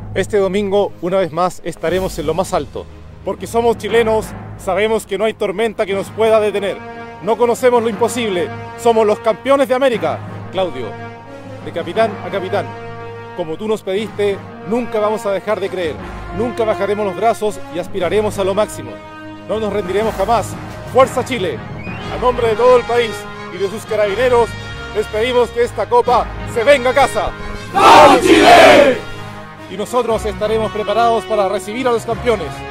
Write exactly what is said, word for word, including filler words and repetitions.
Este domingo, una vez más, estaremos en lo más alto. Porque somos chilenos, sabemos que no hay tormenta que nos pueda detener. No conocemos lo imposible, somos los campeones de América. Claudio, de capitán a capitán, como tú nos pediste, nunca vamos a dejar de creer. Nunca bajaremos los brazos y aspiraremos a lo máximo. No nos rendiremos jamás. ¡Fuerza Chile! A nombre de todo el país y de sus carabineros, les pedimos que esta copa se venga a casa. ¡Vamos Chile! Y nosotros estaremos preparados para recibir a los campeones.